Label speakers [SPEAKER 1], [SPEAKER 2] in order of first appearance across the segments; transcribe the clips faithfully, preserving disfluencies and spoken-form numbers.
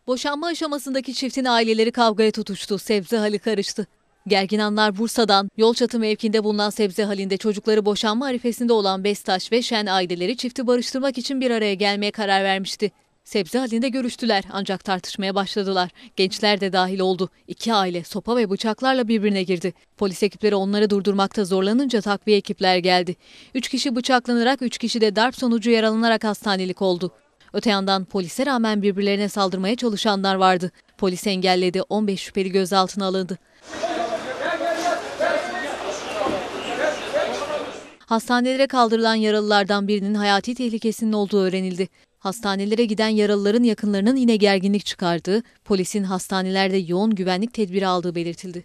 [SPEAKER 1] Boşanma aşamasındaki çiftin aileleri kavgaya tutuştu, sebze hali karıştı. Gergin anlar Bursa'dan. Yolçatı mevkinde bulunan sebze halinde çocukları boşanma arifesinde olan Bestaş ve Şen aileleri çifti barıştırmak için bir araya gelmeye karar vermişti. Sebze halinde görüştüler ancak tartışmaya başladılar. Gençler de dahil oldu. İki aile sopa ve bıçaklarla birbirine girdi. Polis ekipleri onları durdurmakta zorlanınca takviye ekipler geldi. Üç kişi bıçaklanarak, üç kişi de darp sonucu yaralanarak hastanelik oldu. Öte yandan polise rağmen birbirlerine saldırmaya çalışanlar vardı. Polis engelledi, on beş şüpheli gözaltına alındı. Hastanelere kaldırılan yaralılardan birinin hayati tehlikesinin olduğu öğrenildi. Hastanelere giden yaralıların yakınlarının yine gerginlik çıkardığı, polisin hastanelerde yoğun güvenlik tedbiri aldığı belirtildi.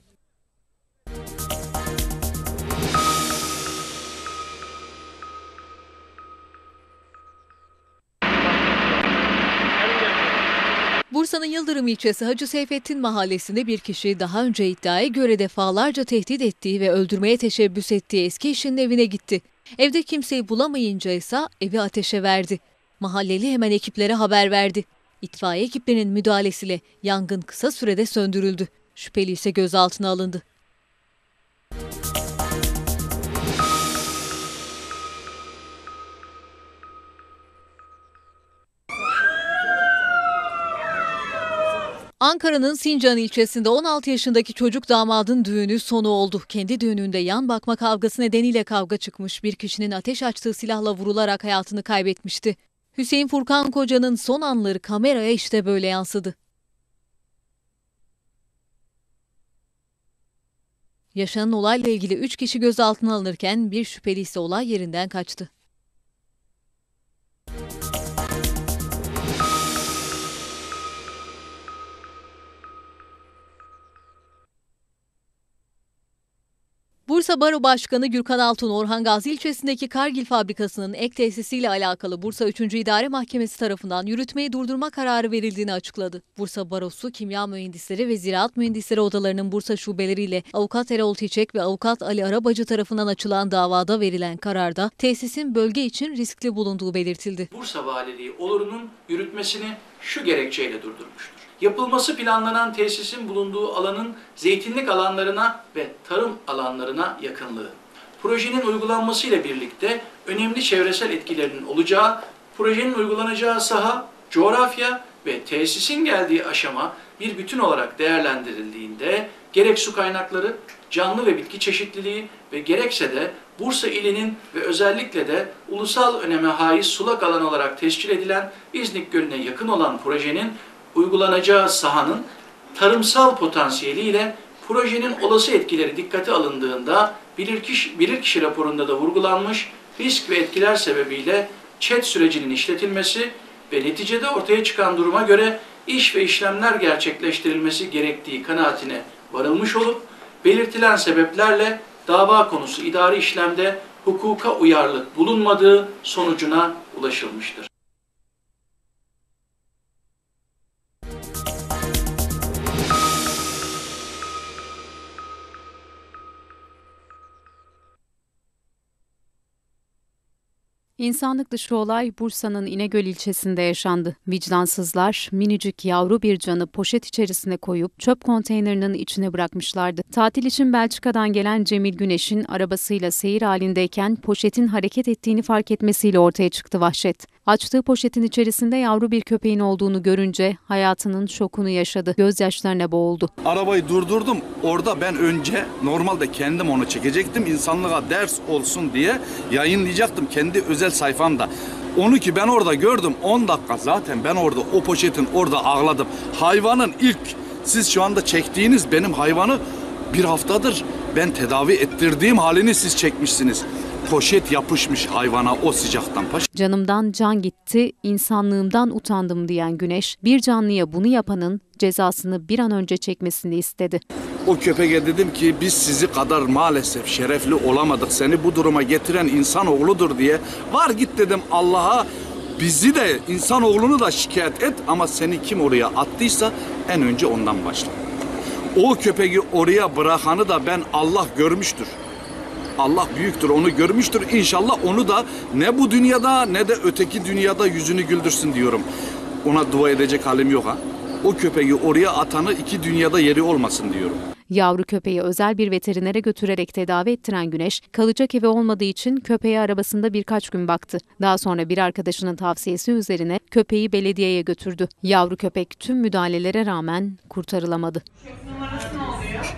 [SPEAKER 1] Bursa'nın Yıldırım ilçesi Hacı Seyfettin mahallesinde bir kişi daha önce iddiaya göre defalarca tehdit ettiği ve öldürmeye teşebbüs ettiği eski eşinin evine gitti. Evde kimseyi bulamayınca ise evi ateşe verdi. Mahalleli hemen ekiplere haber verdi. İtfaiye ekiplerinin müdahalesiyle yangın kısa sürede söndürüldü. Şüpheli ise gözaltına alındı. Ankara'nın Sincan ilçesinde on altı yaşındaki çocuk damadın düğünü sonu oldu. Kendi düğününde yan bakma kavgası nedeniyle kavga çıkmış, bir kişinin ateş açtığı silahla vurularak hayatını kaybetmişti. Hüseyin Furkan Koca'nın son anları kameraya işte böyle yansıdı. Yaşanan olayla ilgili üç kişi gözaltına alınırken bir şüpheli ise olay yerinden kaçtı. Bursa Baro Başkanı Gürkan Altun, Orhan Gazi ilçesindeki Kargil fabrikasının ek tesisiyle alakalı Bursa üçüncü İdare Mahkemesi tarafından yürütmeyi durdurma kararı verildiğini açıkladı. Bursa Barosu, Kimya Mühendisleri ve Ziraat Mühendisleri odalarının Bursa şubeleriyle Avukat Erol Çiçek ve Avukat Ali Arabacı tarafından açılan davada verilen kararda tesisin bölge için riskli bulunduğu belirtildi.
[SPEAKER 2] Bursa Valiliği olurunun yürütmesini şu gerekçeyle durdurmuştur. Yapılması planlanan tesisin bulunduğu alanın zeytinlik alanlarına ve tarım alanlarına yakınlığı. Projenin uygulanmasıyla birlikte önemli çevresel etkilerinin olacağı, projenin uygulanacağı saha, coğrafya ve tesisin geldiği aşama bir bütün olarak değerlendirildiğinde gerek su kaynakları, canlı ve bitki çeşitliliği ve gerekse de Bursa ilinin ve özellikle de ulusal öneme haiz sulak alan olarak tescil edilen İznik Gölü'ne yakın olan projenin uygulanacağı sahanın tarımsal potansiyeliyle projenin olası etkileri dikkate alındığında bilirkişi, bilirkişi raporunda da vurgulanmış risk ve etkiler sebebiyle ÇED sürecinin işletilmesi ve neticede ortaya çıkan duruma göre iş ve işlemler gerçekleştirilmesi gerektiği kanaatine varılmış olup belirtilen sebeplerle dava konusu idari işlemde hukuka uyarlık bulunmadığı sonucuna ulaşılmıştır.
[SPEAKER 3] İnsanlık dışı olay Bursa'nın İnegöl ilçesinde yaşandı. Vicdansızlar minicik yavru bir canı poşet içerisine koyup çöp konteynerinin içine bırakmışlardı. Tatil için Belçika'dan gelen Cemil Güneş'in arabasıyla seyir halindeyken poşetin hareket ettiğini fark etmesiyle ortaya çıktı vahşet. Açtığı poşetin içerisinde yavru bir köpeğin olduğunu görünce hayatının şokunu yaşadı. Gözyaşlarına boğuldu.
[SPEAKER 4] Arabayı durdurdum. Orada ben önce normalde kendim onu çekecektim. İnsanlığa ders olsun diye yayınlayacaktım kendi özel sayfamda. Onu ki ben orada gördüm. on dakika zaten ben orada o poşetin orada ağladım. Hayvanın ilk siz şu anda çektiğiniz benim hayvanı bir haftadır ben tedavi ettirdiğim halini siz çekmişsiniz. Poşet yapışmış hayvana o sıcaktan.
[SPEAKER 3] Canımdan can gitti, insanlığımdan utandım diyen Güneş, bir canlıya bunu yapanın cezasını bir an önce çekmesini istedi.
[SPEAKER 4] O köpeğe dedim ki biz sizi kadar maalesef şerefli olamadık. Seni bu duruma getiren insanoğludur diye. Var git dedim Allah'a, bizi de insanoğlunu da şikayet et ama seni kim oraya attıysa en önce ondan başla. O köpeği oraya bırakanı da ben Allah görmüştür. Allah büyüktür, onu görmüştür. İnşallah onu da ne bu dünyada ne de öteki dünyada yüzünü güldürsün diyorum. Ona dua edecek halim yok ha. O köpeği oraya atanı iki dünyada yeri olmasın diyorum.
[SPEAKER 3] Yavru köpeği özel bir veterinere götürerek tedavi ettiren Güneş, kalacak evi olmadığı için köpeğe arabasında birkaç gün baktı. Daha sonra bir arkadaşının tavsiyesi üzerine köpeği belediyeye götürdü. Yavru köpek tüm müdahalelere rağmen kurtarılamadı.
[SPEAKER 5] Numarası ne oluyor?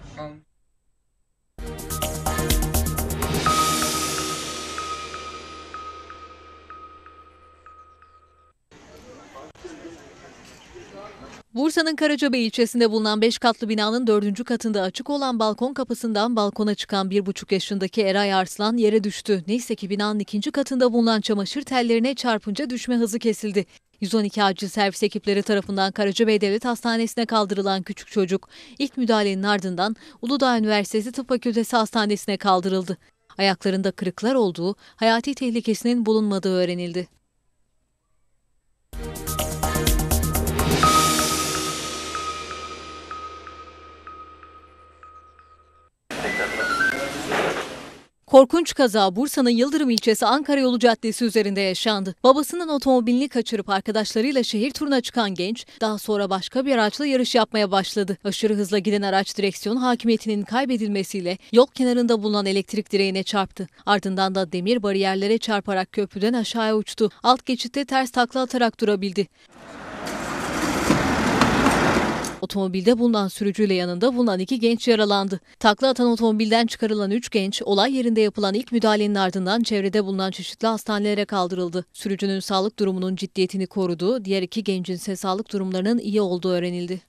[SPEAKER 1] Bursa'nın Karacabey ilçesinde bulunan beş katlı binanın dördüncü katında açık olan balkon kapısından balkona çıkan bir buçuk yaşındaki Eray Arslan yere düştü. Neyse ki binanın ikinci katında bulunan çamaşır tellerine çarpınca düşme hızı kesildi. yüz on iki acil servis ekipleri tarafından Karacabey Devlet Hastanesi'ne kaldırılan küçük çocuk ilk müdahalenin ardından Uludağ Üniversitesi Tıp Fakültesi Hastanesi'ne kaldırıldı. Ayaklarında kırıklar olduğu, hayati tehlikesinin bulunmadığı öğrenildi. Korkunç kaza Bursa'nın Yıldırım ilçesi Ankara Yolu Caddesi üzerinde yaşandı. Babasının otomobilini kaçırıp arkadaşlarıyla şehir turuna çıkan genç daha sonra başka bir araçla yarış yapmaya başladı. Aşırı hızla giden araç direksiyon hakimiyetinin kaybedilmesiyle yol kenarında bulunan elektrik direğine çarptı. Ardından da demir bariyerlere çarparak köprüden aşağıya uçtu. Alt geçitte ters takla atarak durabildi. Otomobilde bulunan sürücüyle yanında bulunan iki genç yaralandı. Takla atan otomobilden çıkarılan üç genç olay yerinde yapılan ilk müdahalenin ardından çevrede bulunan çeşitli hastanelere kaldırıldı. Sürücünün sağlık durumunun ciddiyetini koruduğu, diğer iki gencin ise sağlık durumlarının iyi olduğu öğrenildi.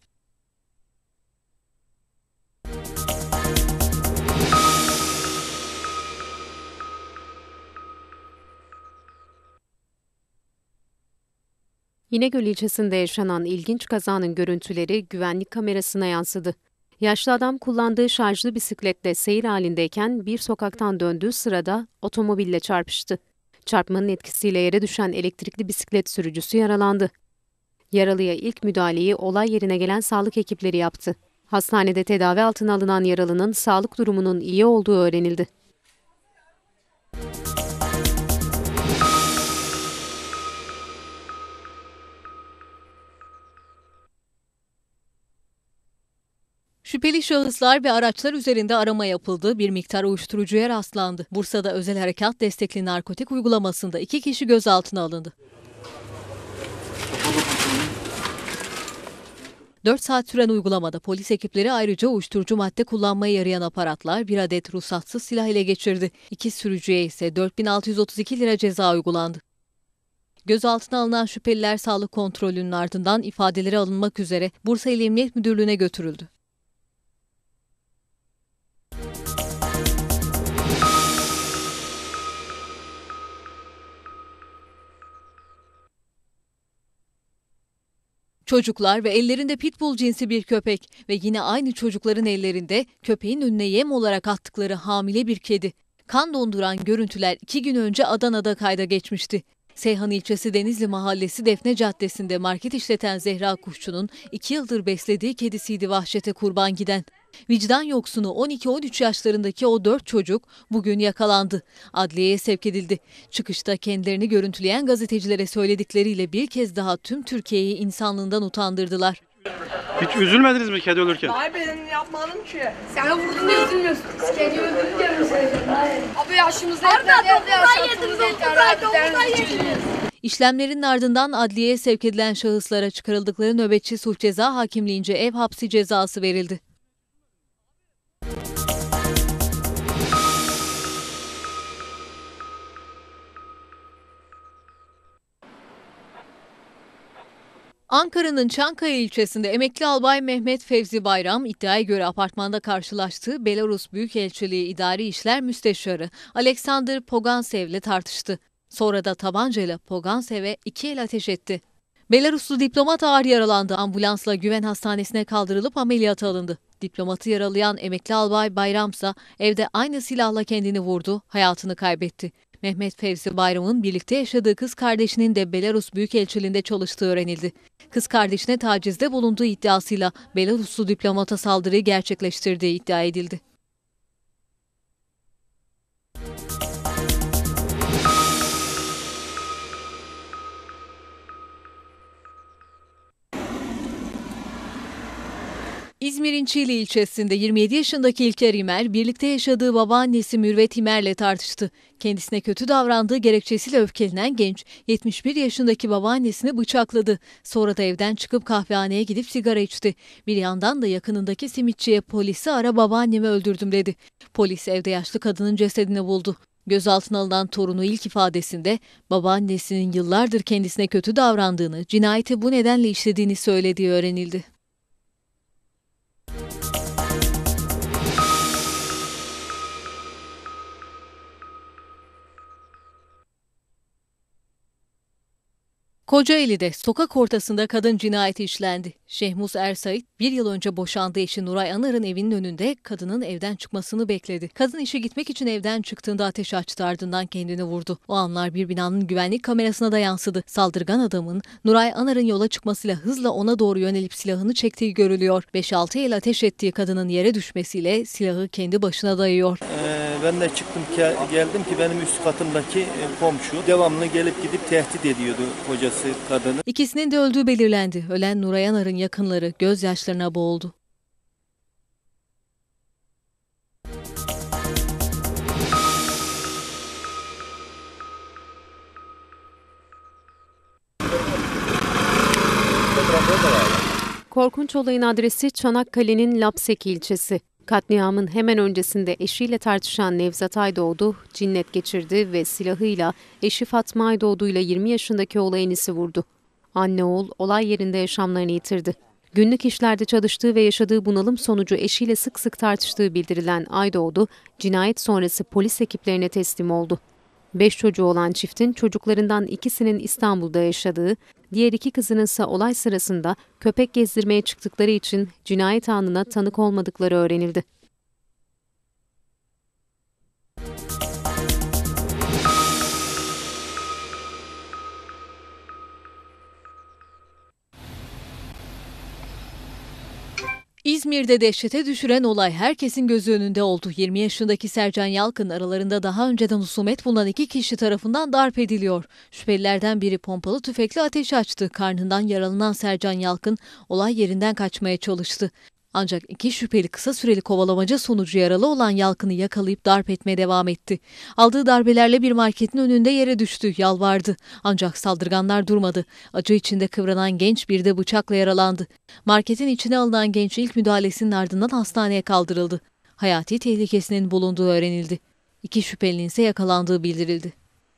[SPEAKER 3] İnegöl ilçesinde yaşanan ilginç kazanın görüntüleri güvenlik kamerasına yansıdı. Yaşlı adam kullandığı şarjlı bisikletle seyir halindeyken bir sokaktan döndüğü sırada otomobille çarpıştı. Çarpmanın etkisiyle yere düşen elektrikli bisiklet sürücüsü yaralandı. Yaralıya ilk müdahaleyi olay yerine gelen sağlık ekipleri yaptı. Hastanede tedavi altına alınan yaralının sağlık durumunun iyi olduğu öğrenildi.
[SPEAKER 1] Şüpheli şahıslar ve araçlar üzerinde arama yapıldı, bir miktar uyuşturucuya rastlandı. Bursa'da özel harekat destekli narkotik uygulamasında iki kişi gözaltına alındı. dört saat süren uygulamada polis ekipleri ayrıca uyuşturucu madde kullanmaya yarayan aparatlar, bir adet ruhsatsız silah ele geçirdi. İki sürücüye ise dört bin altı yüz otuz iki lira ceza uygulandı. Gözaltına alınan şüpheliler sağlık kontrolünün ardından ifadeleri alınmak üzere Bursa İl Emniyet Müdürlüğü'ne götürüldü. Çocuklar ve ellerinde pitbull cinsi bir köpek ve yine aynı çocukların ellerinde köpeğin önüne yem olarak attıkları hamile bir kedi. Kan donduran görüntüler iki gün önce Adana'da kayda geçmişti. Seyhan ilçesi Denizli Mahallesi Defne Caddesi'nde market işleten Zehra Kuşçu'nun iki yıldır beslediği kedisiydi vahşete kurban giden. Vicdan yoksunu on iki on üç yaşlarındaki o dört çocuk bugün yakalandı. Adliyeye sevk edildi. Çıkışta kendilerini görüntüleyen gazetecilere söyledikleriyle bir kez daha tüm Türkiye'yi insanlığından utandırdılar.
[SPEAKER 6] Hiç üzülmediniz mi kedi ölürken?
[SPEAKER 5] Hayır benim yapmadım ki.
[SPEAKER 7] Sen vurdun diye üzülmüyorsun. Biz kedi öldürdük ya mesela. Abi yaşımızda yeter diye yaşatımızda yeter.
[SPEAKER 1] İşlemlerin ardından adliyeye sevk edilen şahıslara çıkarıldıkları nöbetçi sulh ceza hakimliğince ev hapsi cezası verildi. Ankara'nın Çankaya ilçesinde emekli albay Mehmet Fevzi Bayram iddiaya göre apartmanda karşılaştığı Belarus Büyükelçiliği İdari İşler Müsteşarı Alexander Pogansev'le tartıştı. Sonra da tabancayla Pogansev'e iki el ateş etti. Belaruslu diplomat ağır yaralandı. Ambulansla Güven Hastanesi'ne kaldırılıp ameliyata alındı. Diplomatı yaralayan emekli albay Bayramsa evde aynı silahla kendini vurdu, hayatını kaybetti. Mehmet Fevzi Bayram'ın birlikte yaşadığı kız kardeşinin de Belarus Büyükelçiliğinde çalıştığı öğrenildi. Kız kardeşine tacizde bulunduğu iddiasıyla Belaruslu diplomata saldırıyı gerçekleştirdiği iddia edildi. İzmir'in Çiğli ilçesinde yirmi yedi yaşındaki İlker İmer, birlikte yaşadığı babaannesi Mürvet İmer'le tartıştı. Kendisine kötü davrandığı gerekçesiyle öfkelenen genç, yetmiş bir yaşındaki babaannesini bıçakladı. Sonra da evden çıkıp kahvehaneye gidip sigara içti. Bir yandan da yakınındaki simitçiye polisi ara babaannemi öldürdüm dedi. Polis evde yaşlı kadının cesedini buldu. Gözaltına alınan torunu ilk ifadesinde babaannesinin yıllardır kendisine kötü davrandığını, cinayeti bu nedenle işlediğini söylediği öğrenildi. Kocaeli'de sokak ortasında kadın cinayeti işlendi. Şehmus Ersait bir yıl önce boşandığı eşi Nuray Anar'ın evinin önünde kadının evden çıkmasını bekledi. Kadın işe gitmek için evden çıktığında ateş açtı, ardından kendini vurdu. O anlar bir binanın güvenlik kamerasına da yansıdı. Saldırgan adamın Nuray Anar'ın yola çıkmasıyla hızla ona doğru yönelip silahını çektiği görülüyor. beş altı el ateş ettiği kadının yere düşmesiyle silahı kendi başına dayıyor.
[SPEAKER 8] Ee, ben de çıktım geldim ki benim üst katımdaki komşu devamlı gelip gidip tehdit ediyordu kocası kadını.
[SPEAKER 1] İkisinin de öldüğü belirlendi. Ölen Nuray Anar'ın yakınları gözyaşlarına boğuldu.
[SPEAKER 3] Korkunç olayın adresi Çanakkale'nin Lapseki ilçesi. Katliamın hemen öncesinde eşiyle tartışan Nevzat Aydoğdu cinnet geçirdi ve silahıyla eşi Fatma Aydoğdu ile yirmi yaşındaki oğlayınisi vurdu. Anne oğul olay yerinde yaşamlarını yitirdi. Günlük işlerde çalıştığı ve yaşadığı bunalım sonucu eşiyle sık sık tartıştığı bildirilen Aydoğdu, cinayet sonrası polis ekiplerine teslim oldu. Beş çocuğu olan çiftin çocuklarından ikisinin İstanbul'da yaşadığı, diğer iki kızının ise olay sırasında köpek gezdirmeye çıktıkları için cinayet anına tanık olmadıkları öğrenildi.
[SPEAKER 1] İzmir'de dehşete düşüren olay herkesin gözü önünde oldu. yirmi yaşındaki Sercan Yalkın aralarında daha önceden husumet bulunan iki kişi tarafından darp ediliyor. Şüphelilerden biri pompalı tüfekle ateş açtı. Karnından yaralanan Sercan Yalkın olay yerinden kaçmaya çalıştı. Ancak iki şüpheli kısa süreli kovalamaca sonucu yaralı olan Yalkın'ı yakalayıp darp etmeye devam etti. Aldığı darbelerle bir marketin önünde yere düştü, yalvardı. Ancak saldırganlar durmadı. Acı içinde kıvranan genç bir de bıçakla yaralandı. Marketin içine alınan genç ilk müdahalesinin ardından hastaneye kaldırıldı. Hayati tehlikesinin bulunduğu öğrenildi. İki şüphelinin ise yakalandığı bildirildi.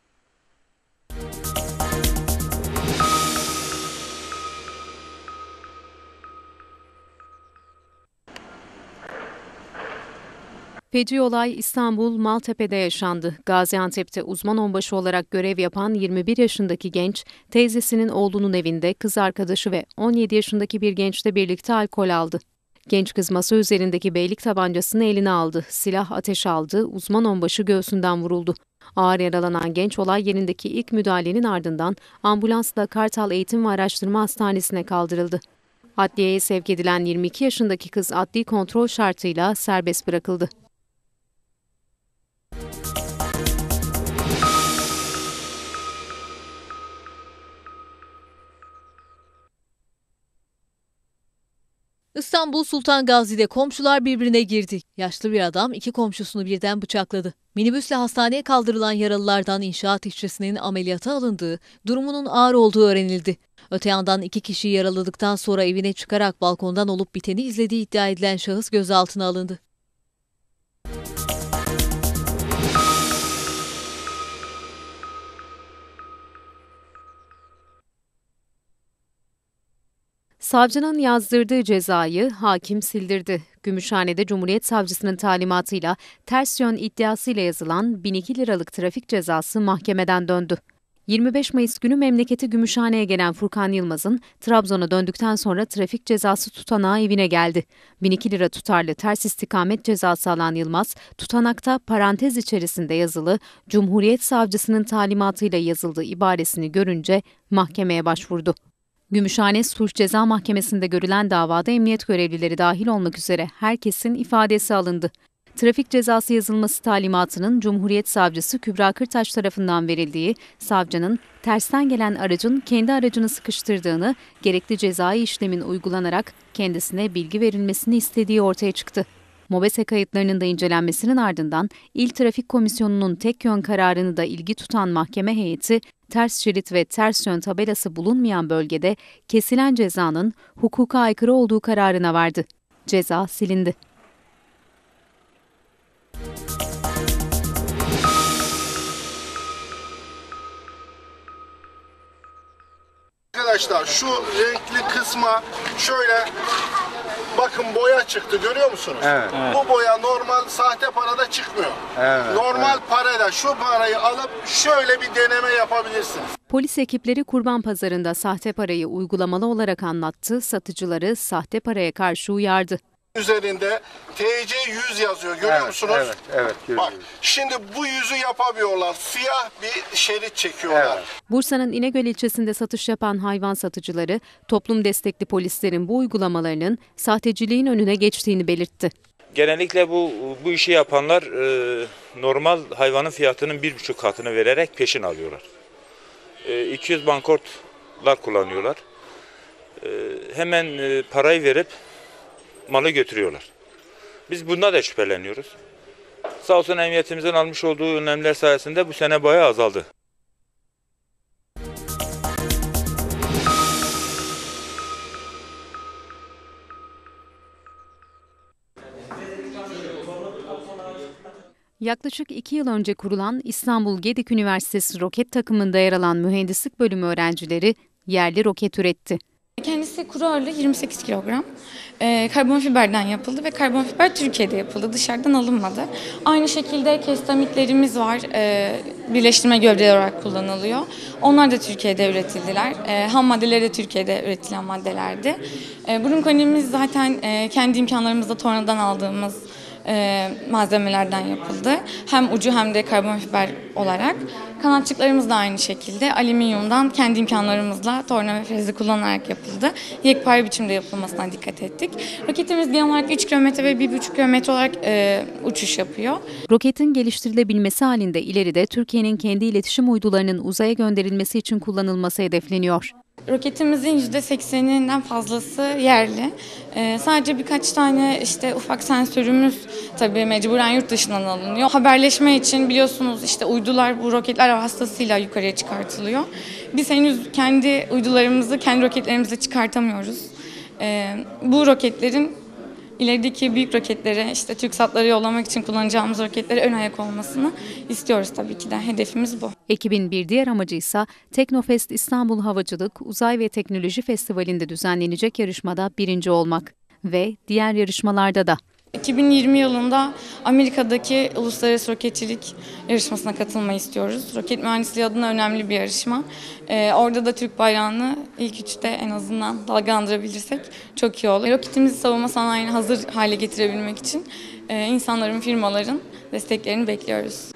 [SPEAKER 3] Feci olay İstanbul Maltepe'de yaşandı. Gaziantep'te uzman onbaşı olarak görev yapan yirmi bir yaşındaki genç, teyzesinin oğlunun evinde kız arkadaşı ve on yedi yaşındaki bir gençle birlikte alkol aldı. Genç kız masa üzerindeki beylik tabancasını eline aldı. Silah ateş aldı, uzman onbaşı göğsünden vuruldu. Ağır yaralanan genç olay yerindeki ilk müdahalenin ardından ambulansla Kartal Eğitim ve Araştırma Hastanesi'ne kaldırıldı. Adliyeye sevk edilen yirmi iki yaşındaki kız adli kontrol şartıyla serbest bırakıldı.
[SPEAKER 1] İstanbul Sultan Gazi'de komşular birbirine girdi. Yaşlı bir adam iki komşusunu birden bıçakladı. Minibüsle hastaneye kaldırılan yaralılardan inşaat işçisinin ameliyata alındığı, durumunun ağır olduğu öğrenildi. Öte yandan iki kişiyi yaraladıktan sonra evine çıkarak balkondan olup biteni izlediği iddia edilen şahıs gözaltına alındı.
[SPEAKER 3] Savcının yazdırdığı cezayı hakim sildirdi. Gümüşhane'de Cumhuriyet Savcısının talimatıyla ters yön iddiasıyla yazılan bin iki liralık trafik cezası mahkemeden döndü. yirmi beş Mayıs günü memleketi Gümüşhane'ye gelen Furkan Yılmaz'ın Trabzon'a döndükten sonra trafik cezası tutanağı evine geldi. bin iki lira tutarlı ters istikamet cezası alan Yılmaz, tutanakta parantez içerisinde yazılı Cumhuriyet Savcısının talimatıyla yazıldığı ibaresini görünce mahkemeye başvurdu. Gümüşhane Sulh Ceza Mahkemesi'nde görülen davada emniyet görevlileri dahil olmak üzere herkesin ifadesi alındı. Trafik cezası yazılması talimatının Cumhuriyet Savcısı Kübra Kırtaş tarafından verildiği, savcının tersten gelen aracın kendi aracını sıkıştırdığını, gerekli cezai işlemin uygulanarak kendisine bilgi verilmesini istediği ortaya çıktı. MOBESE kayıtlarının da incelenmesinin ardından İl Trafik Komisyonu'nun tek yön kararını da ilgi tutan mahkeme heyeti, ters şerit ve ters yön tabelası bulunmayan bölgede kesilen cezanın hukuka aykırı olduğu kararına vardı. Ceza silindi.
[SPEAKER 9] Arkadaşlar şu renkli kısma şöyle bakın boya çıktı, görüyor musunuz?
[SPEAKER 10] Evet.
[SPEAKER 9] Bu boya normal sahte parada çıkmıyor.
[SPEAKER 10] Evet,
[SPEAKER 9] normal
[SPEAKER 10] evet.
[SPEAKER 9] parayla şu parayı alıp şöyle bir deneme yapabilirsiniz.
[SPEAKER 3] Polis ekipleri Kurban Pazarı'nda sahte parayı uygulamalı olarak anlattı, satıcıları sahte paraya karşı uyardı.
[SPEAKER 9] Üzerinde T C yüz yazıyor, görüyor
[SPEAKER 10] evet,
[SPEAKER 9] musunuz?
[SPEAKER 10] Evet, evet.
[SPEAKER 9] Bak, şimdi bu yüzü yapamıyorlar. Siyah bir şerit çekiyorlar.
[SPEAKER 3] Evet. Bursa'nın İnegöl ilçesinde satış yapan hayvan satıcıları, toplum destekli polislerin bu uygulamalarının sahteciliğin önüne geçtiğini belirtti.
[SPEAKER 11] Genellikle bu bu işi yapanlar e, normal hayvanın fiyatının bir buçuk katını vererek peşin alıyorlar. E, iki yüz bankortlar kullanıyorlar. E, hemen e, parayı verip malı götürüyorlar. Biz bundan da şüpheleniyoruz. Sağ olsun emniyetimizin almış olduğu önlemler sayesinde bu sene bayağı azaldı.
[SPEAKER 3] Yaklaşık iki yıl önce kurulan İstanbul Gedik Üniversitesi roket takımında yer alan mühendislik bölümü öğrencileri yerli roket üretti.
[SPEAKER 12] Kendisi kuru ağırlığı yirmi sekiz kilogram. E, karbon fiberden yapıldı ve karbon fiber Türkiye'de yapıldı. Dışarıdan alınmadı. Aynı şekilde kestamitlerimiz var. E, birleştirme gövdeleri olarak kullanılıyor. Onlar da Türkiye'de üretildiler. E, ham maddeleri de Türkiye'de üretilen maddelerdi. E, burun konemiz zaten e, kendi imkanlarımızla tornadan aldığımız E, malzemelerden yapıldı. Hem ucu hem de karbon fiber olarak. Kanatçıklarımız da aynı şekilde alüminyumdan kendi imkanlarımızla torna ve frezi kullanarak yapıldı. Yekpare biçimde yapılmasına dikkat ettik. Roketimiz genel olarak üç kilometre ve bir buçuk kilometre olarak e, uçuş yapıyor.
[SPEAKER 3] Roketin geliştirilebilmesi halinde ileride Türkiye'nin kendi iletişim uydularının uzaya gönderilmesi için kullanılması hedefleniyor.
[SPEAKER 12] Roketimizin yüzde sekseninden fazlası yerli. Ee, sadece birkaç tane işte ufak sensörümüz tabii mecburen yurt dışından alınıyor. Haberleşme için biliyorsunuz işte uydular bu roketler vasıtasıyla yukarıya çıkartılıyor. Biz henüz kendi uydularımızı kendi roketlerimizle çıkartamıyoruz. Ee, bu roketlerin ilerideki büyük roketlere, işte TürkSat'ları yollamak için kullanacağımız roketlere ön ayak olmasını istiyoruz tabii ki de. Hedefimiz bu.
[SPEAKER 3] Ekibin bir diğer amacı ise Teknofest İstanbul Havacılık, Uzay ve Teknoloji Festivali'nde düzenlenecek yarışmada birinci olmak ve diğer yarışmalarda da.
[SPEAKER 12] iki bin yirmi yılında Amerika'daki Uluslararası Roketçilik yarışmasına katılmayı istiyoruz. Roket mühendisliği adına önemli bir yarışma. Ee, orada da Türk bayrağını ilk üçte en azından dalgalandırabilirsek çok iyi olur. Roketimizi savunma sanayine hazır hale getirebilmek için e, insanların, firmaların desteklerini bekliyoruz.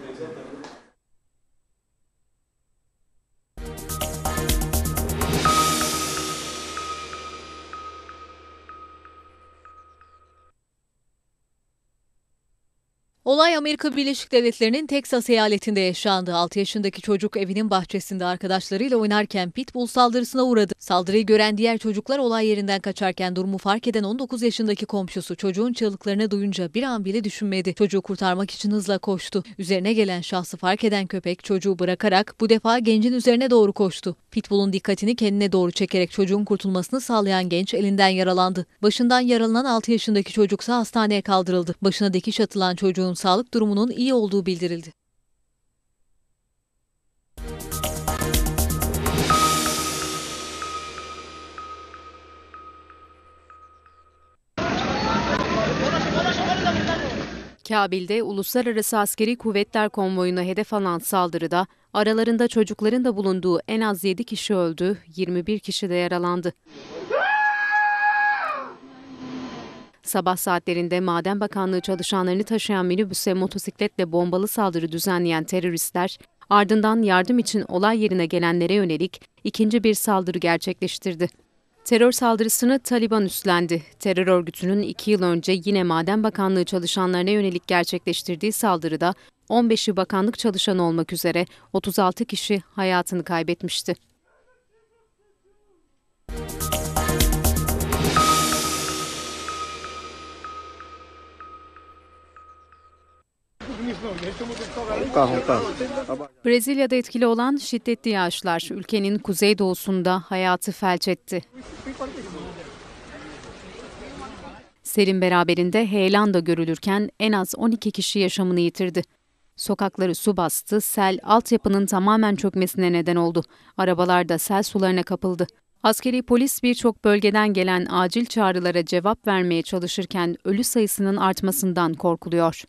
[SPEAKER 1] Olay Amerika Birleşik Devletleri'nin Teksas eyaletinde yaşandı. altı yaşındaki çocuk evinin bahçesinde arkadaşlarıyla oynarken pitbull saldırısına uğradı. Saldırıyı gören diğer çocuklar olay yerinden kaçarken durumu fark eden on dokuz yaşındaki komşusu çocuğun çığlıklarını duyunca bir an bile düşünmedi. Çocuğu kurtarmak için hızla koştu. Üzerine gelen şahsı fark eden köpek çocuğu bırakarak bu defa gencin üzerine doğru koştu. Pitbull'un dikkatini kendine doğru çekerek çocuğun kurtulmasını sağlayan genç elinden yaralandı. Başından yaralanan altı yaşındaki çocuksa hastaneye kaldırıldı. Başına dikiş atılan çocuğun sağlık durumunun iyi olduğu bildirildi.
[SPEAKER 3] Kabil'de Uluslararası Askeri Kuvvetler Konvoyuna hedef alan saldırıda aralarında çocukların da bulunduğu en az yedi kişi öldü, yirmi bir kişi de yaralandı. Sabah saatlerinde Maden Bakanlığı çalışanlarını taşıyan minibüse motosikletle bombalı saldırı düzenleyen teröristler, ardından yardım için olay yerine gelenlere yönelik ikinci bir saldırı gerçekleştirdi. Terör saldırısını Taliban üstlendi. Terör örgütünün iki yıl önce yine Maden Bakanlığı çalışanlarına yönelik gerçekleştirdiği saldırıda on beşi bakanlık çalışanı olmak üzere otuz altı kişi hayatını kaybetmişti. Brezilya'da etkili olan şiddetli yağışlar ülkenin kuzeydoğusunda hayatı felç etti. Selin beraberinde heyelan da görülürken en az on iki kişi yaşamını yitirdi. Sokakları su bastı, sel altyapının tamamen çökmesine neden oldu. Arabalar da sel sularına kapıldı. Askeri polis birçok bölgeden gelen acil çağrılara cevap vermeye çalışırken ölü sayısının artmasından korkuluyor.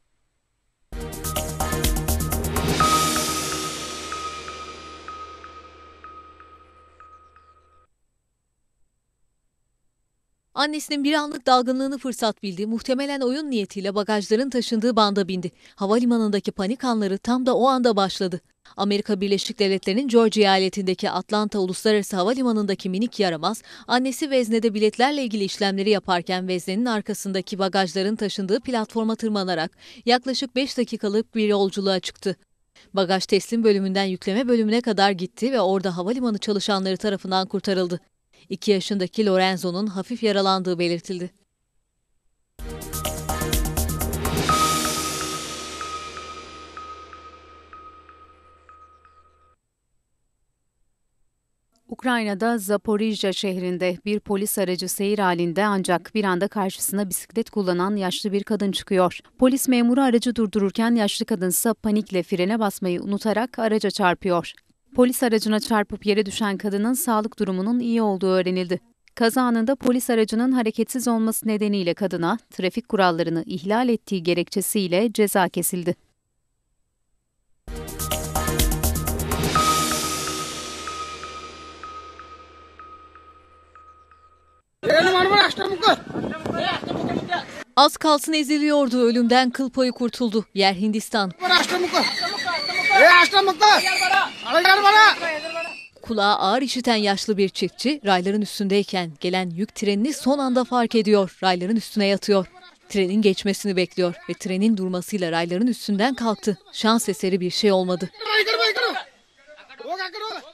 [SPEAKER 1] Annesinin bir anlık dalgınlığını fırsat bildi. Muhtemelen oyun niyetiyle bagajların taşındığı banda bindi. Havalimanındaki panik anları tam da o anda başladı. Amerika Birleşik Devletleri'nin Georgia eyaletindeki Atlanta Uluslararası Havalimanı'ndaki minik yaramaz, annesi veznede biletlerle ilgili işlemleri yaparken veznenin arkasındaki bagajların taşındığı platforma tırmanarak yaklaşık beş dakikalık bir yolculuğa çıktı. Bagaj teslim bölümünden yükleme bölümüne kadar gitti ve orada havalimanı çalışanları tarafından kurtarıldı. iki yaşındaki Lorenzo'nun hafif yaralandığı belirtildi.
[SPEAKER 3] Ukrayna'da Zaporijya şehrinde bir polis aracı seyir halinde ancak bir anda karşısına bisiklet kullanan yaşlı bir kadın çıkıyor. Polis memuru aracı durdururken yaşlı kadınsa panikle frene basmayı unutarak araca çarpıyor. Polis aracına çarpıp yere düşen kadının sağlık durumunun iyi olduğu öğrenildi. Kaza anında polis aracının hareketsiz olması nedeniyle kadına trafik kurallarını ihlal ettiği gerekçesiyle ceza kesildi.
[SPEAKER 1] Az kalsın eziliyordu, ölümden kıl payı kurtuldu. Yer Hindistan. Kulağı ağır işiten yaşlı bir çiftçi rayların üstündeyken gelen yük trenini son anda fark ediyor. Rayların üstüne yatıyor. Trenin geçmesini bekliyor ve trenin durmasıyla rayların üstünden kalktı. Şans eseri bir şey olmadı.